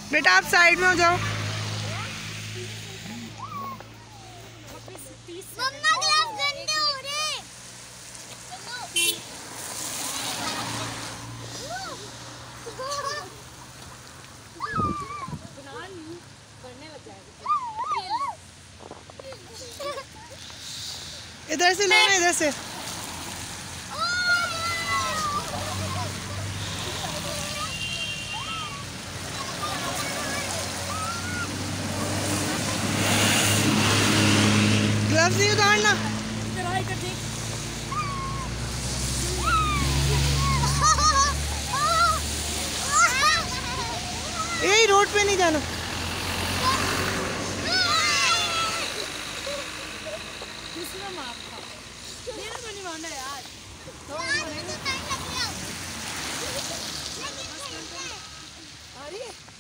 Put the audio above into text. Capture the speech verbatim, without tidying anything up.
बेटा आप साइड में हो जाओ। मम्मा ग्लव्स गंदे हो रहे। इधर से लेना, इधर से। ग्लव्स नहीं उतारना। यही रोड पे नहीं जाना। यार